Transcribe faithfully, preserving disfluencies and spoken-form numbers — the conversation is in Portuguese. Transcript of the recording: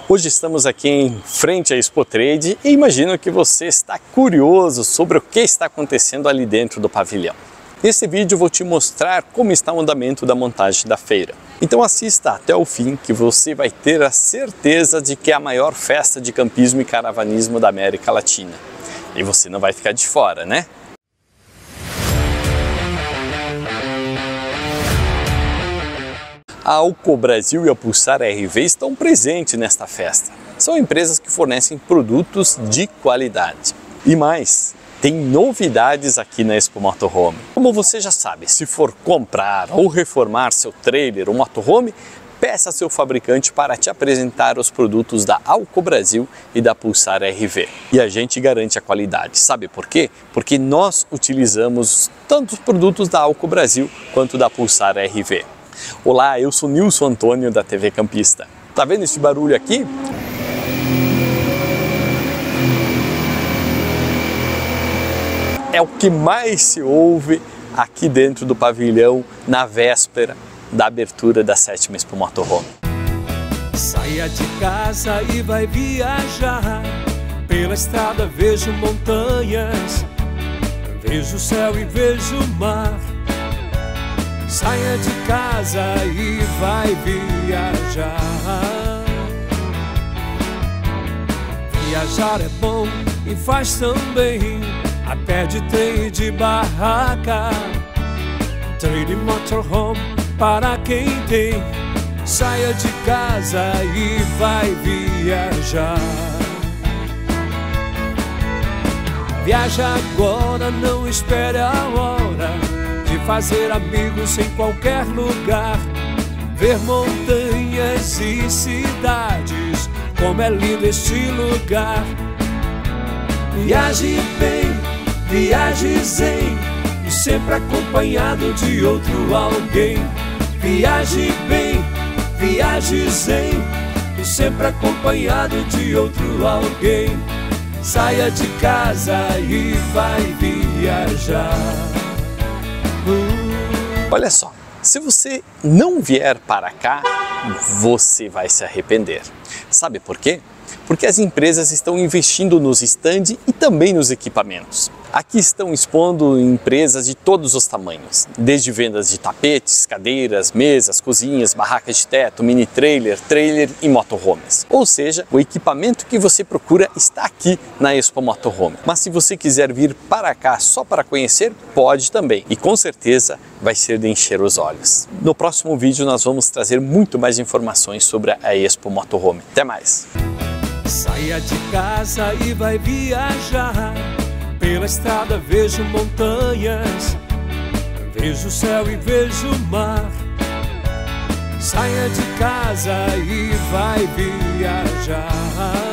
Hoje estamos aqui em frente à Expo Trade e imagino que você está curioso sobre o que está acontecendo ali dentro do pavilhão. Nesse vídeo eu vou te mostrar como está o andamento da montagem da feira. Então assista até o fim que você vai ter a certeza de que é a maior festa de campismo e caravanismo da América Latina. E você não vai ficar de fora, né? A Alco Brasil e a Pulsar R V estão presentes nesta festa. São empresas que fornecem produtos de qualidade. E mais, tem novidades aqui na Expo Motorhome. Como você já sabe, se for comprar ou reformar seu trailer ou motorhome, peça seu fabricante para te apresentar os produtos da Alco Brasil e da Pulsar R V. E a gente garante a qualidade. Sabe por quê? Porque nós utilizamos tanto os produtos da Alco Brasil quanto da Pulsar R V. Olá, eu sou Nilson Antônio da T V Campista. Tá vendo esse barulho aqui? É o que mais se ouve aqui dentro do pavilhão na véspera da abertura da sétima Expo Motorhome. Saia de casa e vai viajar. Pela estrada vejo montanhas, vejo o céu e vejo o mar. Saia de casa e vai viajar. Viajar é bom e faz tão bem, a pé de trem e de barraca. Trade Motorhome para quem tem. Saia de casa e vai viajar. Viaja agora, não espere a hora de fazer amigos em qualquer lugar. Ver montanhas e cidades, como é lindo este lugar. Viaje bem, viaje zen, e sempre acompanhado de outro alguém. Viaje bem, viaje zen, e sempre acompanhado de outro alguém. Saia de casa e vai viajar. Olha só, se você não vier para cá, você vai se arrepender. Sabe por quê? Porque as empresas estão investindo nos stands e também nos equipamentos. Aqui estão expondo empresas de todos os tamanhos, desde vendas de tapetes, cadeiras, mesas, cozinhas, barracas de teto, mini trailer, trailer e motorhomes. Ou seja, o equipamento que você procura está aqui na Expo Motorhome. Mas se você quiser vir para cá só para conhecer, pode também. E com certeza vai ser de encher os olhos. No próximo vídeo nós vamos trazer muito mais informações sobre a Expo Motorhome. Até mais! Saia de casa e vai viajar. Pela estrada vejo montanhas, vejo o céu e vejo o mar. Saia de casa e vai viajar.